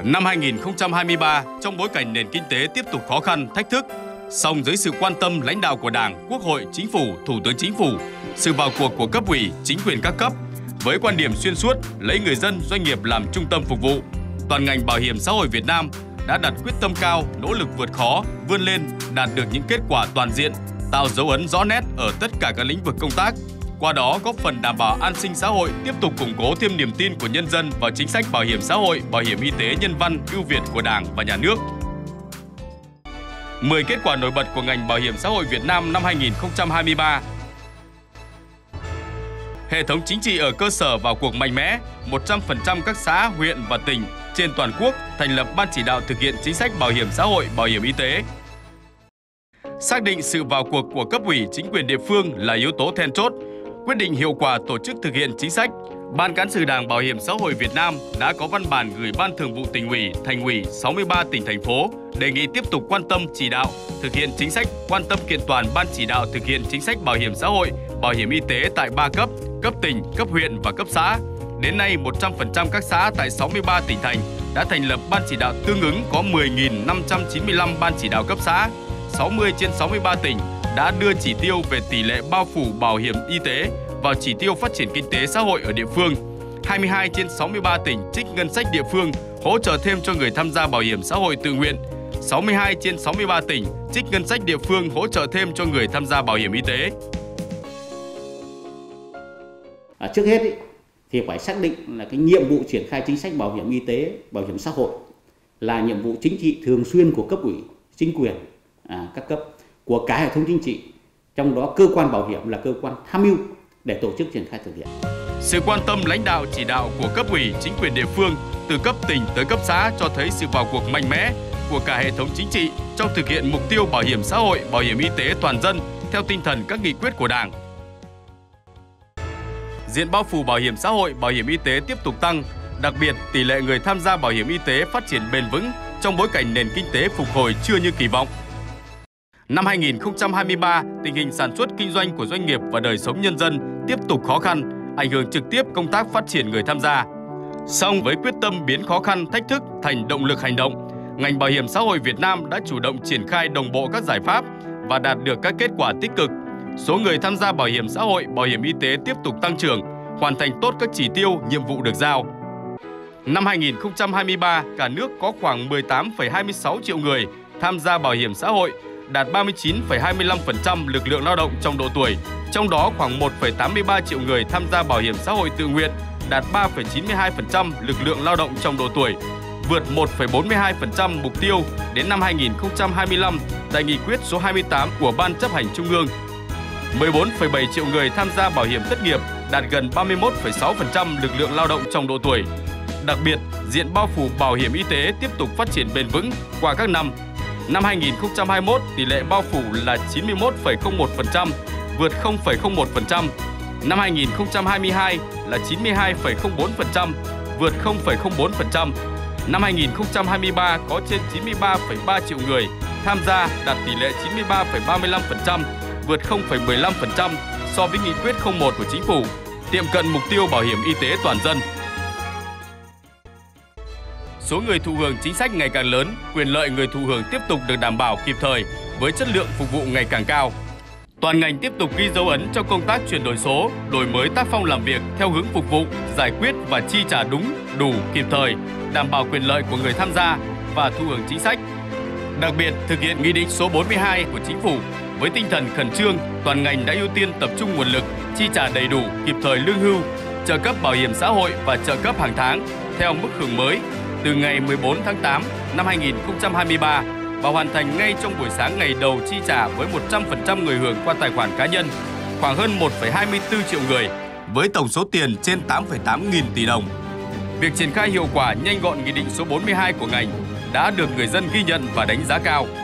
Năm 2023, trong bối cảnh nền kinh tế tiếp tục khó khăn, thách thức, song dưới sự quan tâm lãnh đạo của Đảng, Quốc hội, Chính phủ, Thủ tướng Chính phủ, sự vào cuộc của cấp ủy, chính quyền các cấp, với quan điểm xuyên suốt lấy người dân, doanh nghiệp làm trung tâm phục vụ, toàn ngành bảo hiểm xã hội Việt Nam đã đặt quyết tâm cao, nỗ lực vượt khó, vươn lên, đạt được những kết quả toàn diện, tạo dấu ấn rõ nét ở tất cả các lĩnh vực công tác. Qua đó góp phần đảm bảo an sinh xã hội, tiếp tục củng cố thêm niềm tin của nhân dân vào chính sách bảo hiểm xã hội, bảo hiểm y tế nhân văn, ưu việt của Đảng và Nhà nước. 10 kết quả nổi bật của ngành bảo hiểm xã hội Việt Nam năm 2023. Hệ thống chính trị ở cơ sở vào cuộc mạnh mẽ, 100% các xã, huyện và tỉnh trên toàn quốc thành lập ban chỉ đạo thực hiện chính sách bảo hiểm xã hội, bảo hiểm y tế. Xác định sự vào cuộc của cấp ủy, chính quyền địa phương là yếu tố then chốt, quyết định hiệu quả tổ chức thực hiện chính sách. Ban Cán sự Đảng Bảo hiểm xã hội Việt Nam đã có văn bản gửi Ban Thường vụ Tỉnh ủy, Thành ủy 63 tỉnh thành phố đề nghị tiếp tục quan tâm chỉ đạo thực hiện chính sách, quan tâm kiện toàn Ban chỉ đạo thực hiện chính sách bảo hiểm xã hội, bảo hiểm y tế tại 3 cấp: cấp tỉnh, cấp huyện và cấp xã. Đến nay, 100% các xã tại 63 tỉnh thành đã thành lập ban chỉ đạo tương ứng, có 10.595 ban chỉ đạo cấp xã. 60 trên 63 tỉnh đã đưa chỉ tiêu về tỷ lệ bao phủ bảo hiểm y tế vào chỉ tiêu phát triển kinh tế xã hội ở địa phương. 22 trên 63 tỉnh trích ngân sách địa phương hỗ trợ thêm cho người tham gia bảo hiểm xã hội tự nguyện. 62 trên 63 tỉnh trích ngân sách địa phương hỗ trợ thêm cho người tham gia bảo hiểm y tế. Trước hết thì phải xác định là cái nhiệm vụ triển khai chính sách bảo hiểm y tế, bảo hiểm xã hội là nhiệm vụ chính trị thường xuyên của cấp ủy, chính quyền các cấp, của cả hệ thống chính trị. Trong đó cơ quan bảo hiểm là cơ quan tham mưu để tổ chức triển khai thực hiện. Sự quan tâm lãnh đạo chỉ đạo của cấp ủy, chính quyền địa phương từ cấp tỉnh tới cấp xã cho thấy sự vào cuộc mạnh mẽ của cả hệ thống chính trị trong thực hiện mục tiêu bảo hiểm xã hội, bảo hiểm y tế toàn dân theo tinh thần các nghị quyết của Đảng. Diện bao phủ bảo hiểm xã hội, bảo hiểm y tế tiếp tục tăng, đặc biệt tỷ lệ người tham gia bảo hiểm y tế phát triển bền vững trong bối cảnh nền kinh tế phục hồi chưa như kỳ vọng. Năm 2023, tình hình sản xuất kinh doanh của doanh nghiệp và đời sống nhân dân tiếp tục khó khăn, ảnh hưởng trực tiếp công tác phát triển người tham gia. Song với quyết tâm biến khó khăn, thách thức thành động lực hành động, ngành bảo hiểm xã hội Việt Nam đã chủ động triển khai đồng bộ các giải pháp và đạt được các kết quả tích cực. Số người tham gia bảo hiểm xã hội, bảo hiểm y tế tiếp tục tăng trưởng, hoàn thành tốt các chỉ tiêu, nhiệm vụ được giao. Năm 2023, cả nước có khoảng 18,26 triệu người tham gia bảo hiểm xã hội, đạt 39,25% lực lượng lao động trong độ tuổi, trong đó khoảng 1,83 triệu người tham gia bảo hiểm xã hội tự nguyện, đạt 3,92% lực lượng lao động trong độ tuổi, vượt 1,42% mục tiêu đến năm 2025 tại nghị quyết số 28 của Ban Chấp hành Trung ương. 14,7 triệu người tham gia bảo hiểm thất nghiệp, đạt gần 31,6% lực lượng lao động trong độ tuổi. Đặc biệt, diện bao phủ bảo hiểm y tế tiếp tục phát triển bền vững qua các năm. Năm 2021, tỷ lệ bao phủ là 91,01%, vượt 0,01%. Năm 2022 là 92,04%, vượt 0,04%. Năm 2023 có trên 93,3 triệu người tham gia, đạt tỷ lệ 93,35%, vượt 0,15% so với nghị quyết 01 của Chính phủ, tiệm cận mục tiêu bảo hiểm y tế toàn dân. Số người thụ hưởng chính sách ngày càng lớn, quyền lợi người thụ hưởng tiếp tục được đảm bảo kịp thời với chất lượng phục vụ ngày càng cao. Toàn ngành tiếp tục ghi dấu ấn trong công tác chuyển đổi số, đổi mới tác phong làm việc theo hướng phục vụ, giải quyết và chi trả đúng, đủ, kịp thời, đảm bảo quyền lợi của người tham gia và thụ hưởng chính sách. Đặc biệt, thực hiện Nghị định số 42 của Chính phủ với tinh thần khẩn trương, toàn ngành đã ưu tiên tập trung nguồn lực, chi trả đầy đủ, kịp thời lương hưu, trợ cấp bảo hiểm xã hội và trợ cấp hàng tháng theo mức hưởng mới từ ngày 14 tháng 8 năm 2023 và hoàn thành ngay trong buổi sáng ngày đầu chi trả với 100% người hưởng qua tài khoản cá nhân, khoảng hơn 1,24 triệu người, với tổng số tiền trên 8,8 nghìn tỷ đồng. Việc triển khai hiệu quả nhanh gọn Nghị định số 42 của ngành đã được người dân ghi nhận và đánh giá cao.